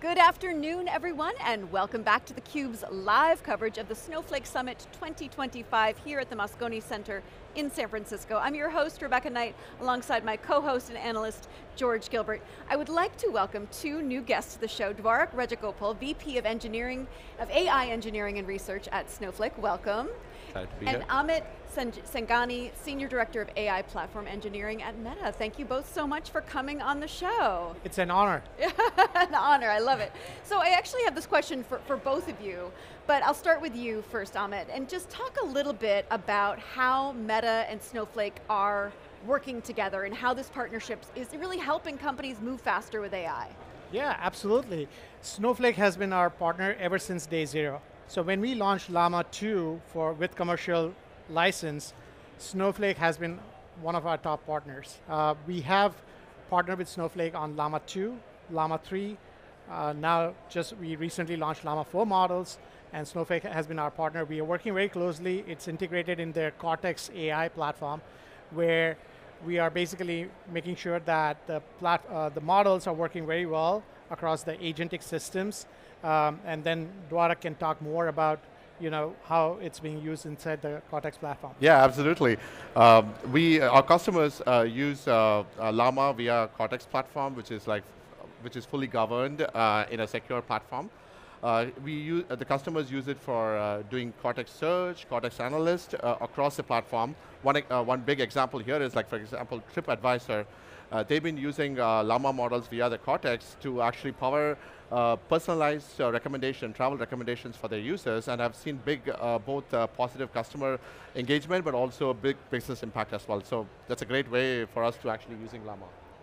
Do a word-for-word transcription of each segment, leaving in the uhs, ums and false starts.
Good afternoon, everyone, and welcome back to theCUBE's live coverage of the Snowflake Summit twenty twenty-five here at the Moscone Center in San Francisco. I'm your host, Rebecca Knight, alongside my co-host and analyst, George Gilbert. I would like to welcome two new guests to the show, Dwarak Rajagopal, V P of Engineering, of A I Engineering and Research at Snowflake, welcome. Glad to be and here. Amit Sangani, Senior Director of A I Platform Engineering at Meta. Thank you both so much for coming on the show. It's an honor. An honor, I love it. So I actually have this question for, for both of you, but I'll start with you first, Amit, and just talk a little bit about how Meta and Snowflake are working together and how this partnership is really helping companies move faster with A I. Yeah, absolutely. Snowflake has been our partner ever since day zero. So when we launched Llama two for with commercial license, Snowflake has been one of our top partners. Uh, we have partnered with Snowflake on Llama two, Llama three, uh, now just we recently launched Llama four models, and Snowflake has been our partner. We are working very closely. It's integrated in their Cortex A I platform, where we are basically making sure that the, plat uh, the models are working very well across the agentic systems. Um, and then Dwarak can talk more about you know, how it's being used inside the Cortex platform. Yeah, absolutely. Um, we, uh, our customers uh, use uh, uh, Llama via Cortex platform, which is like, which is fully governed uh, in a secure platform. Uh, we use, uh, the customers use it for uh, doing Cortex search, Cortex analyst uh, across the platform. One, uh, one big example here is like, for example, TripAdvisor. Uh, they've been using uh, Llama models via the Cortex to actually power uh, personalized uh, recommendation, travel recommendations for their users, and have seen big, uh, both uh, positive customer engagement, but also a big business impact as well. So that's a great way for us to actually using Llama.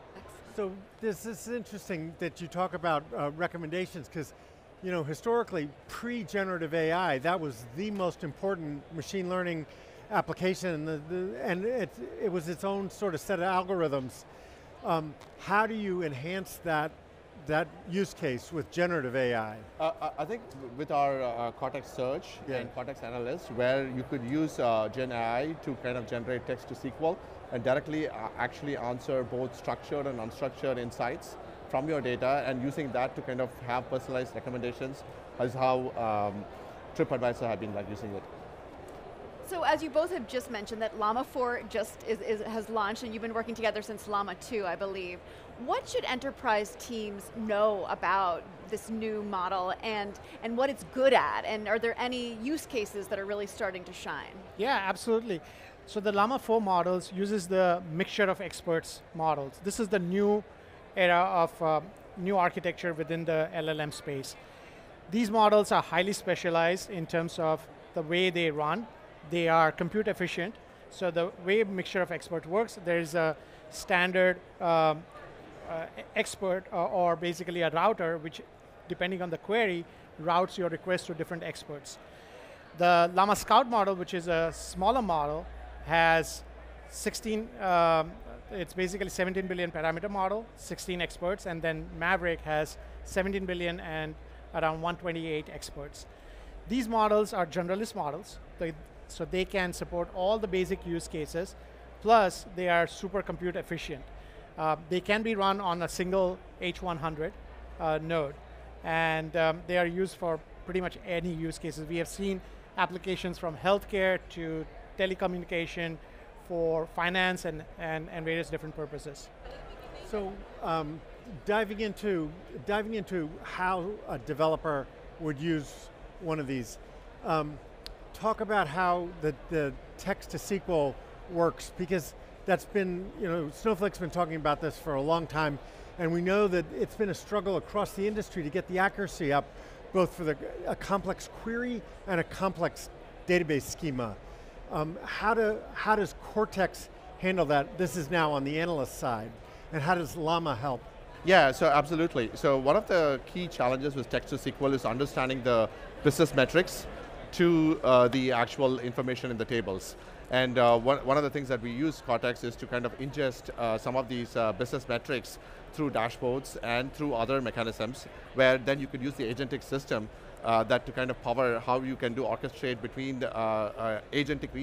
So this is interesting that you talk about uh, recommendations, because you know, historically, pre-generative A I, that was the most important machine learning application, and, the, the, and it, it was its own sort of set of algorithms. Um, how do you enhance that, that use case with generative A I? Uh, I think with our uh, Cortex search yeah. and Cortex analyst, where you could use uh, Gen A I to kind of generate text to S Q L and directly uh, actually answer both structured and unstructured insights from your data, and using that to kind of have personalized recommendations is how um, TripAdvisor have been like using it. So as you both have just mentioned that Llama four just is, is, has launched, and you've been working together since Llama two, I believe. What should enterprise teams know about this new model and, and what it's good at? And are there any use cases that are really starting to shine? Yeah, absolutely. So the Llama four models uses the mixture of experts models. This is the new era of uh, new architecture within the L L M space. These models are highly specialized in terms of the way they run. They are compute efficient. So the way mixture of experts works, there's a standard um, uh, expert or, or basically a router, which depending on the query, routes your request to different experts. The Llama Scout model, which is a smaller model, has sixteen, um, it's basically seventeen billion parameter model, sixteen experts, and then Maverick has seventeen billion and around one hundred twenty-eight experts. These models are generalist models, they, so they can support all the basic use cases, plus they are super compute efficient. Uh, they can be run on a single H one hundred uh, node, and um, they are used for pretty much any use cases. We have seen applications from healthcare to telecommunication, for finance and, and, and various different purposes. So um, diving into diving into how a developer would use one of these, um, talk about how the, the text to S Q L works, because that's been, you know, Snowflake's been talking about this for a long time, and we know that it's been a struggle across the industry to get the accuracy up, both for the, a complex query and a complex database schema. Um, how, do, how does Cortex handle that? This is now on the analyst side. And how does Llama help? Yeah, so absolutely. So one of the key challenges with text to S Q L is understanding the business metrics to uh, the actual information in the tables. And uh, one, one of the things that we use Cortex is to kind of ingest uh, some of these uh, business metrics through dashboards and through other mechanisms, where then you could use the agentic system uh, that to kind of power how you can do orchestrate between the, uh, uh, agentic reasoning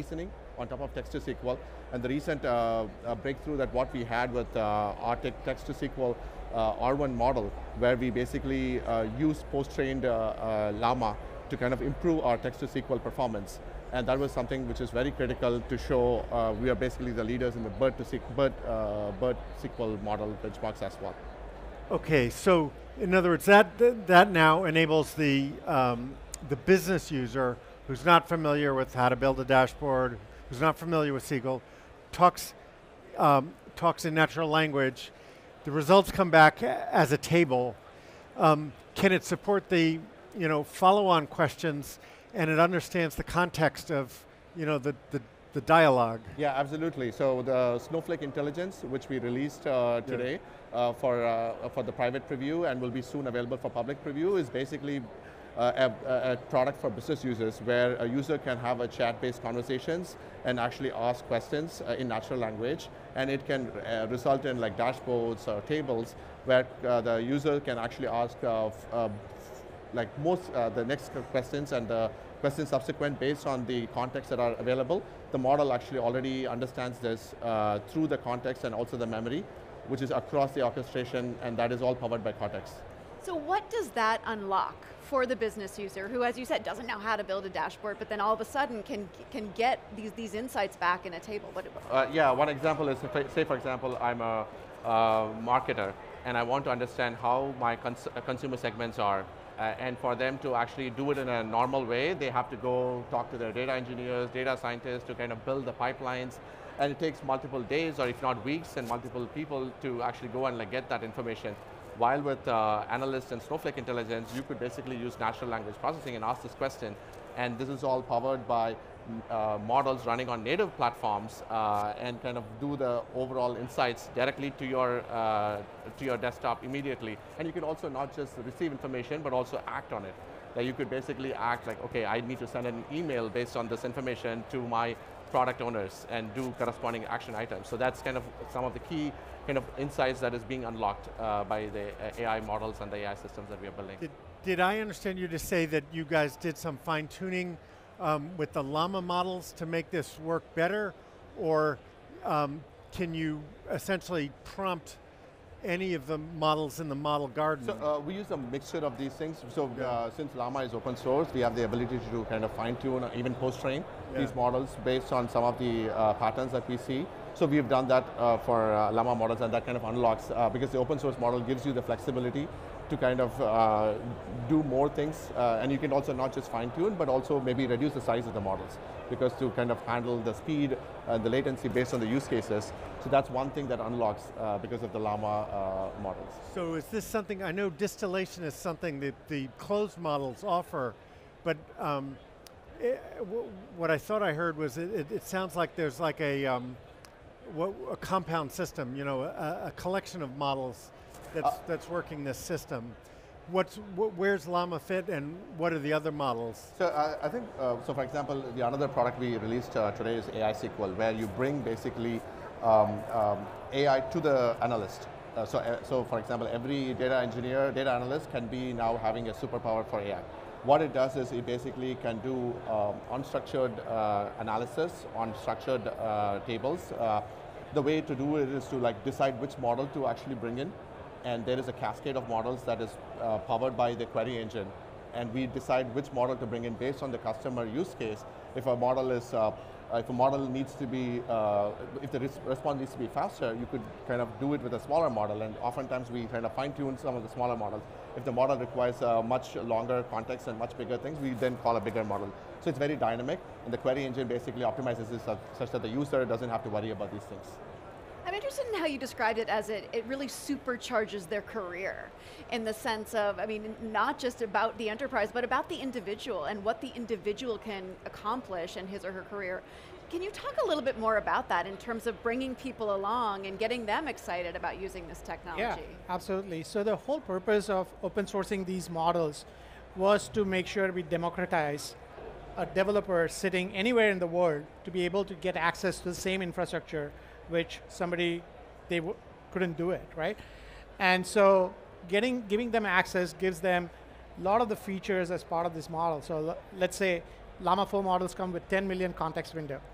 on top of text to S Q L. And the recent uh, uh, breakthrough that what we had with uh, our text to S Q L uh, R one model, where we basically uh, use post-trained uh, uh, Llama to kind of improve our text to S Q L performance. And that was something which is very critical to show uh, we are basically the leaders in the BERT to S Q L, BERT, uh, BERT S Q L model benchmarks as well. Okay, so in other words, that that now enables the um, the business user who's not familiar with how to build a dashboard, who's not familiar with S Q L, talks um, talks in natural language. The results come back as a table. Um, can it support the you know follow-on questions, and it understands the context of you know the the the dialogue? Yeah, absolutely. So the Snowflake Intelligence, which we released uh, today yeah. uh, for uh, for the private preview and will be soon available for public preview, is basically uh, a, a product for business users where a user can have a chat-based conversations and actually ask questions uh, in natural language, and it can uh, result in like dashboards or tables where uh, the user can actually ask uh, uh, like most uh, the next questions and the questions subsequent based on the context that are available. The model actually already understands this uh, through the context and also the memory, which is across the orchestration, and that is all powered by Cortex. So what does that unlock for the business user who, as you said, doesn't know how to build a dashboard, but then all of a sudden can can get these, these insights back in a table? What uh, yeah, one example is, if I, say for example, I'm a uh, marketer, and I want to understand how my cons consumer segments are. Uh, and for them to actually do it in a normal way, they have to go talk to their data engineers, data scientists to kind of build the pipelines. And it takes multiple days, or if not weeks, and multiple people to actually go and like get that information. While with uh, analysts and Snowflake Intelligence, you could basically use natural language processing and ask this question. And this is all powered by uh, models running on native platforms uh, and kind of do the overall insights directly to your, uh, to your desktop immediately. And you can also not just receive information, but also act on it. That you could basically act like, okay, I need to send an email based on this information to my product owners and do corresponding action items. So that's kind of some of the key kind of insights that is being unlocked uh, by the uh, A I models and the A I systems that we are building. Did, did I understand you to say that you guys did some fine tuning um, with the Llama models to make this work better, or um, can you essentially prompt any of the models in the model garden? So uh, we use a mixture of these things. So uh, since Llama is open source, we have the ability to do kind of fine tune, or even post-train yeah. these models based on some of the uh, patterns that we see. So we've done that uh, for uh, Llama models, and that kind of unlocks, uh, because the open source model gives you the flexibility to kind of uh, do more things, uh, and you can also not just fine tune, but also maybe reduce the size of the models, because to kind of handle the speed and the latency based on the use cases. So that's one thing that unlocks uh, because of the Llama uh, models. So is this something, I know distillation is something that the closed models offer, but um, it, w what I thought I heard was it, it, it sounds like there's like a, um, what, a compound system, you know, a, a collection of models that's, uh, that's working this system. What's, wh where's Llama fit, and what are the other models? So uh, I think, uh, so for example, the another product we released uh, today is A I S Q L, where you bring basically um, um, A I to the analyst. Uh, so, uh, so for example, every data engineer, data analyst can be now having a superpower for A I. What it does is it basically can do um, unstructured uh, analysis on structured uh, tables. Uh, the way to do it is to like decide which model to actually bring in. And there is a cascade of models that is uh, powered by the query engine. And we decide which model to bring in based on the customer use case. If a model is, uh, if a model needs to be, uh, if the res response needs to be faster, you could kind of do it with a smaller model. And oftentimes we kind of fine tune some of the smaller models. If the model requires uh, much longer context and much bigger things, we then call a bigger model. So it's very dynamic, and the query engine basically optimizes this such, such that the user doesn't have to worry about these things. I'm interested in how you described it as it, it really supercharges their career, in the sense of, I mean, not just about the enterprise, but about the individual and what the individual can accomplish in his or her career. Can you talk a little bit more about that in terms of bringing people along and getting them excited about using this technology? Yeah, absolutely. So the whole purpose of open sourcing these models was to make sure we democratize a developer sitting anywhere in the world to be able to get access to the same infrastructure which somebody, they w couldn't do it, right? And so getting, giving them access gives them a lot of the features as part of this model. So let's say Llama four models come with ten million context window.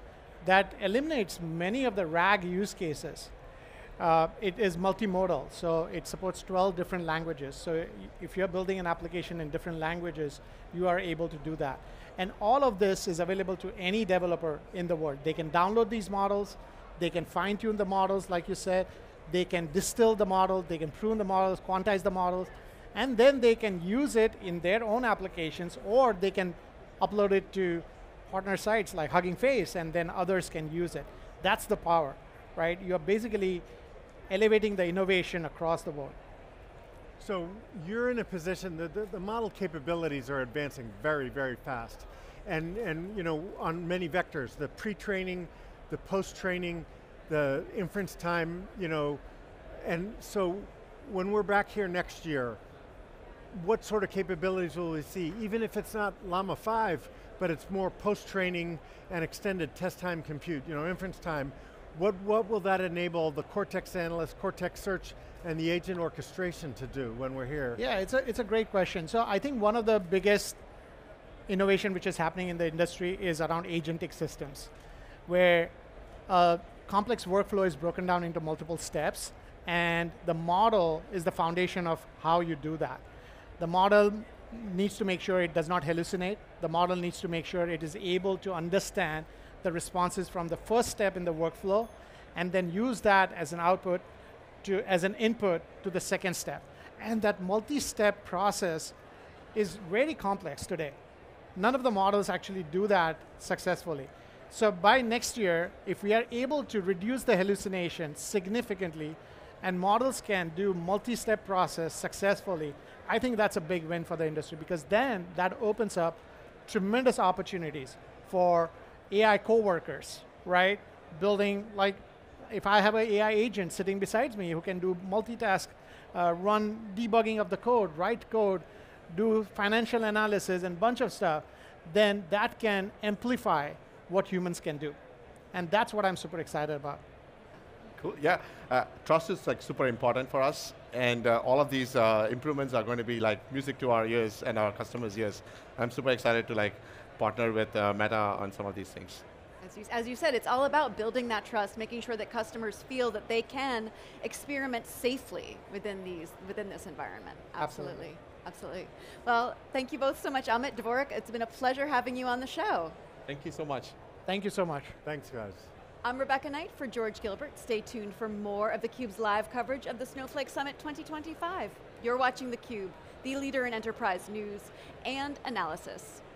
that eliminates many of the RAG use cases. Uh, it is multimodal, so it supports twelve different languages. So if you're building an application in different languages, you are able to do that. And all of this is available to any developer in the world. They can download these models, they can fine tune the models, like you said, they can distill the model, they can prune the models, quantize the models, and then they can use it in their own applications, or they can upload it to partner sites like Hugging Face, and then others can use it. That's the power, right? You're basically elevating the innovation across the board. So you're in a position that the, the model capabilities are advancing very, very fast. And, and you know, on many vectors, the pre-training, the post-training, the inference time, you know, and so when we're back here next year, what sort of capabilities will we see? Even if it's not Llama five, but it's more post-training and extended test time compute, you know, inference time, What, what will that enable the Cortex analyst, Cortex search, and the agent orchestration to do when we're here? Yeah, it's a, it's a great question. So I think one of the biggest innovation which is happening in the industry is around agentic systems, where a complex workflow is broken down into multiple steps, and the model is the foundation of how you do that. The model needs to make sure it does not hallucinate. The model needs to make sure it is able to understand the responses from the first step in the workflow, and then use that as an output, to, as an input to the second step. And that multi-step process is very complex today. None of the models actually do that successfully. So by next year, if we are able to reduce the hallucination significantly, and models can do multi-step process successfully, I think that's a big win for the industry, because then that opens up tremendous opportunities for A I coworkers, right? Building, like, if I have an A I agent sitting beside me who can do multitask, uh, run debugging of the code, write code, do financial analysis and bunch of stuff, then that can amplify what humans can do. And that's what I'm super excited about. Cool, yeah. Uh, trust is like super important for us, and uh, all of these uh, improvements are going to be like music to our ears and our customers' ears. I'm super excited to like partner with uh, Meta on some of these things. As you, as you said, it's all about building that trust, making sure that customers feel that they can experiment safely within these within this environment. Absolutely, absolutely. absolutely. Well, thank you both so much, Amit, Dwarak. It's been a pleasure having you on the show. Thank you so much. Thank you so much. Thanks, guys. I'm Rebecca Knight for George Gilbert. Stay tuned for more of theCUBE's live coverage of the Snowflake Summit twenty twenty-five. You're watching theCUBE, the leader in enterprise news and analysis.